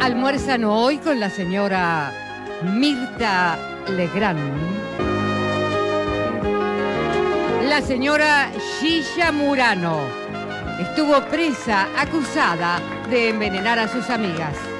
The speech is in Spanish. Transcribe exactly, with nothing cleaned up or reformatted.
almuerzan hoy con la señora Mirta Legrand, la señora Gilla Murano. Estuvo presa, acusada de envenenar a sus amigas.